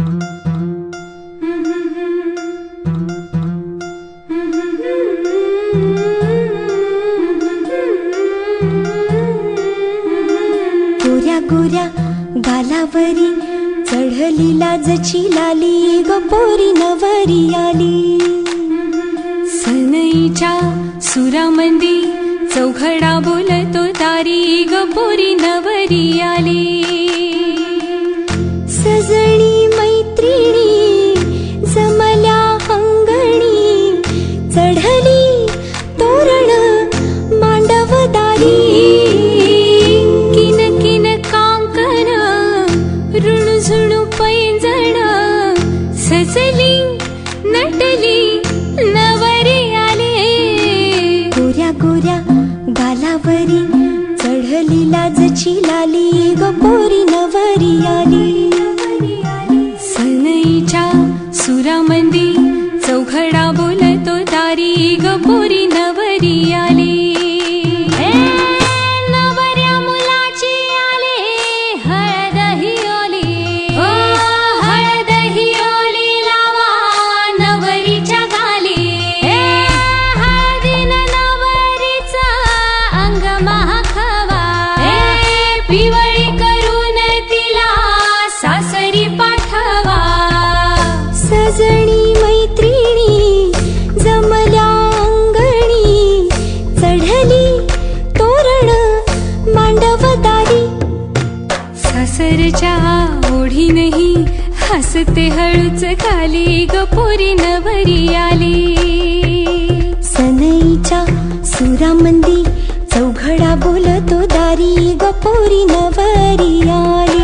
गोऱ्या गोऱ्या गालावरी चढली लाजची लाली ग पोरी नवरी आली। सनईच्या सुरामंदी चौघडा बोलतो तारी ग पोरी नवरी आली। सजणी मैत्रिणी जमल्या अंगणी चढली तोरण मांडवदारी। किन किन कांकन ऋणझुणू पैंजण सजली नटली नवरी आली। गोऱ्या गोऱ्या गालावरी चढली लाजची लाली ग पोरी नवरी आली। सनईच्या सुरामंदी चौघडा बोलतो तारी ग पोरी नवरी आली। नवऱ्या मुलाची आली हळद ही ओली, ओ हळद ही ओली लावा नवरीच्या गाली। हळदीन नवरीचा अंग महाखावा, पिवळी करून तिला सासरी पाठवा। सजणी मैत्रिणी जमल्या अंगणी चढली तोरण मांडवदारी। सासरच्या ओढीनही हसते हळूच खाली ग पोरी नवरी आली। सनईच्या सुरामंदी चौघडा बोलतो दारी ग पोरी नवरी आली।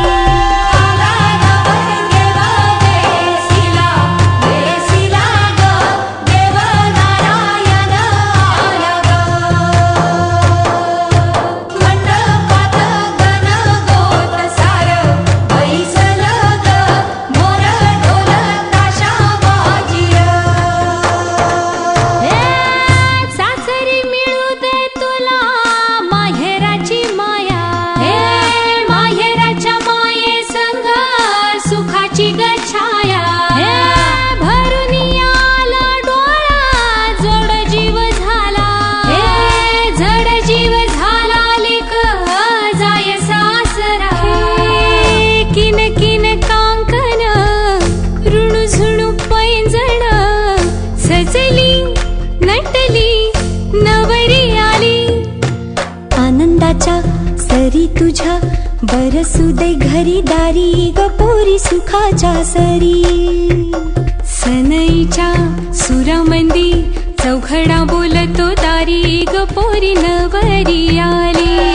आनंदाच्या सरी तुझ्या बरसू दे घरी दारी ग पोरी सुखाच्या सरी। सनईच्या सुरामंदी चौघडा बोलतो तारी ग पोरी नवरी आली।